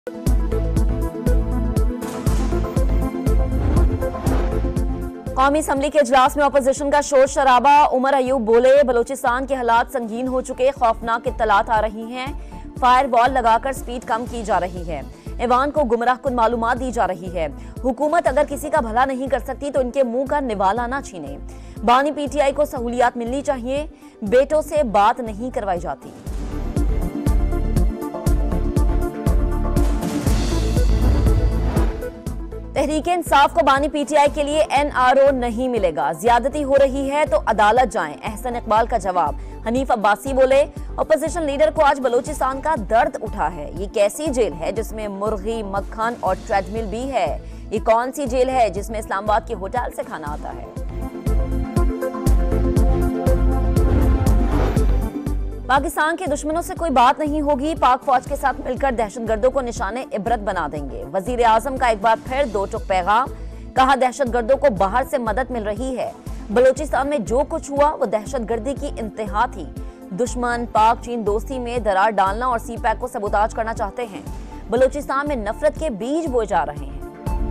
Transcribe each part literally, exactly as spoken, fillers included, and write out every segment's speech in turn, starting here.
कौमी असम्बली के इजलास में अपोजिशन का शोर शराबा। उमर अयूब बोले, बलोचिस्तान के हालात संगीन हो चुके, खौफनाक इत्तलात आ रही हैं, फायर वॉल लगाकर स्पीड कम की जा रही है, ऐवान को गुमराह कुन मालूमात दी जा रही है। हुकूमत अगर किसी का भला नहीं कर सकती तो इनके मुंह का निवाला ना छीने। बानी पीटीआई को सहूलियात मिलनी चाहिए, बेटों से बात नहीं करवाई जाती। तहरीके इंसाफ को बानी पीटीआई के लिए एनआरओ नहीं मिलेगा, ज्यादती हो रही है तो अदालत जाएं, अहसन इकबाल का जवाब। हनीफ अब्बासी बोले, अपोजिशन लीडर को आज बलोचिस्तान का दर्द उठा है। ये कैसी जेल है जिसमें मुर्गी, मक्खन और ट्रेडमिल भी है? ये कौन सी जेल है जिसमें इस्लामाबाद के होटल से खाना आता है? पाकिस्तान के दुश्मनों से कोई बात नहीं होगी, पाक फौज के साथ मिलकर दहशतगर्दों को निशाने इबरत बना देंगे। वजीर आजम का एक बार फिर दो टुक पैगाम, कहा दहशतगर्दों को बाहर से मदद मिल रही है। बलोचिस्तान में जो कुछ हुआ वो दहशतगर्दी की इंतहा थी। दुश्मन पाक चीन दोस्ती में दरार डालना और सी पैक को सबूताज करना चाहते हैं। बलोचिस्तान में नफरत के बीज बोए जा रहे हैं।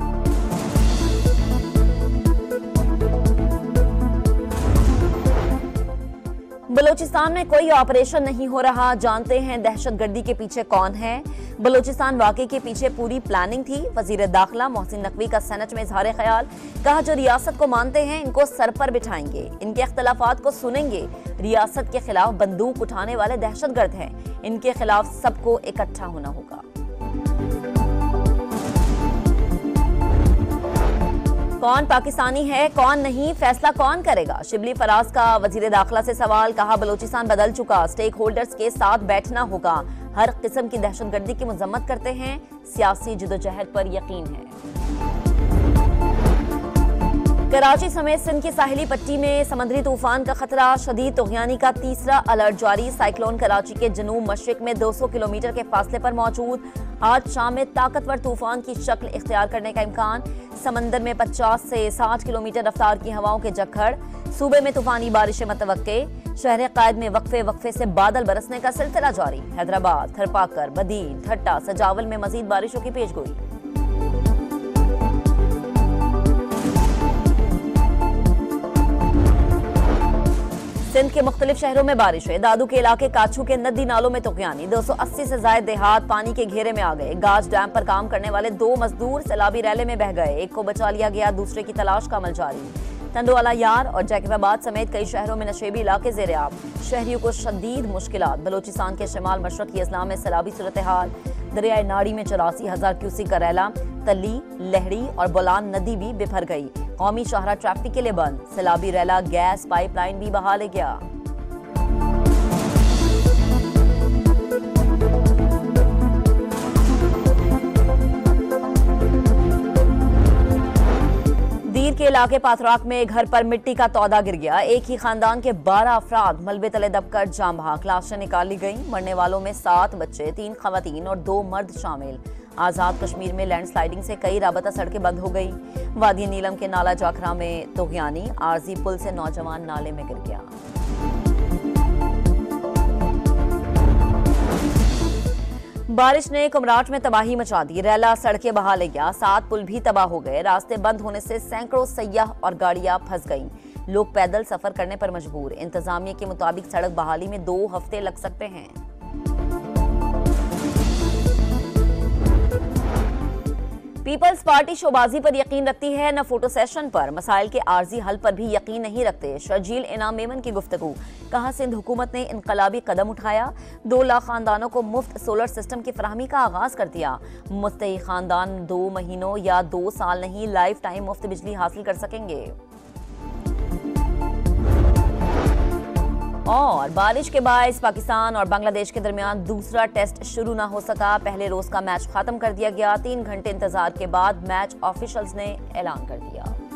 बलोचिस्तान में कोई ऑपरेशन नहीं हो रहा, जानते हैं दहशतगर्दी के पीछे कौन है। बलोचिस्तान वाकई के पीछे पूरी प्लानिंग थी। वजीर दाखिला मोहसिन नकवी का सेनेट में इजहार ख्याल, कहा जो रियासत को मानते हैं इनको सर पर बिठाएंगे, इनके इख्तलाफात को सुनेंगे। रियासत के खिलाफ बंदूक उठाने वाले दहशतगर्द हैं, इनके खिलाफ सबको इकट्ठा होना होगा। कौन पाकिस्तानी है कौन नहीं, फैसला कौन करेगा? शिबली फराज का वजीर दाखिला से सवाल, कहा बलोचिस्तान बदल चुका, स्टेक होल्डर्स के साथ बैठना होगा। हर किस्म की दहशतगर्दी की मजम्मत करते हैं, सियासी जदोजहद पर यकीन है। कराची समेत सिंध की साहिली पट्टी में समुद्री तूफान का खतरा, शदीद तुगयानी का तीसरा अलर्ट जारी। साइक्लोन कराची के जनूब मशरिक में दो सौ किलोमीटर के फासले पर मौजूद। आज शाम में ताकतवर तूफान की शक्ल इख्तियार करने का इम्कान। समंदर में पचास से साठ किलोमीटर रफ्तार की हवाओं के झक्कड़। सूबे में तूफानी बारिशें मतवक्के। शहर कायद में वक्फे वक्फे से बादल बरसने का सिलसिला जारी। हैदराबाद, थरपाकर, बदीन, ठट्टा, सजावल में मजीद बारिशों की पेशगोई। सिंध के मुख्तलिफ शहरों में बारिशें। दादू के इलाके काछू के नदी नालों में तुगयानी। दो सौ अस्सी से ज्यादा देहात पानी के घेरे में आ गए। गाज डैम पर काम करने वाले दो मजदूर सैलाबी रैले में बह गए। एक को बचा लिया गया, दूसरे की तलाश का अमल जारी। तंदोवाला यार और जैकबाबाद समेत कई शहरों में नशेबी इलाके जेर आब। शहरियों को शदीद मुश्किलात। बलोचिस्तान के शिमाल मशरकी अजला में सैलाबी सूरत हाल। दरियाए नाड़ी में चौरासी हजार क्यूसिक का रैला। तली, लहड़ी और बोलान नदी भी बिफर गई। कौमी शाहरा ट्रैफिक के लिए बंद। सैलाबी रैला गैस पाइपलाइन भी बहा ले गया। दीर के इलाके पाथराक में घर पर मिट्टी का तौदा गिर गया। एक ही खानदान के बारह अफराद मलबे तले दबकर जाम बहक। लाशें निकाली गईं। मरने वालों में सात बच्चे, तीन खवातीन और दो मर्द शामिल। आजाद कश्मीर में लैंडस्लाइडिंग से कई राबता सड़कें बंद हो गई। वादी नीलम के नाला जाखरा में तुगयानी। आरजी पुल से नौजवान नाले में गिर गया। बारिश ने कुमराट में तबाही मचा दी। रैला सड़कें बहा ले गया। सात पुल भी तबाह हो गए। रास्ते बंद होने से सैकड़ों सयाह और गाड़ियां फंस गईं। लोग पैदल सफर करने पर मजबूर। इंतजामिया के मुताबिक सड़क बहाली में दो हफ्ते लग सकते हैं। पीपल्स पार्टी शोबाजी पर यकीन रखती है, न फोटो सेशन पर। मसाइल के आर्जी हल पर भी यकीन नहीं रखते। शर्जील इनाम मेमन की गुफ्तगू, कहा सिंध हुकूमत ने इनकलाबी कदम उठाया। दो लाख खानदानों को मुफ्त सोलर सिस्टम की फराहमी का आगाज कर दिया। मुस्तही खानदान दो महीनों या दो साल नहीं, लाइफ टाइम मुफ्त बिजली हासिल कर सकेंगे। और बारिश के बायस पाकिस्तान और बांग्लादेश के दरमियान दूसरा टेस्ट शुरू ना हो सका। पहले रोज का मैच खत्म कर दिया गया। तीन घंटे इंतजार के बाद मैच ऑफिशियल्स ने ऐलान कर दिया।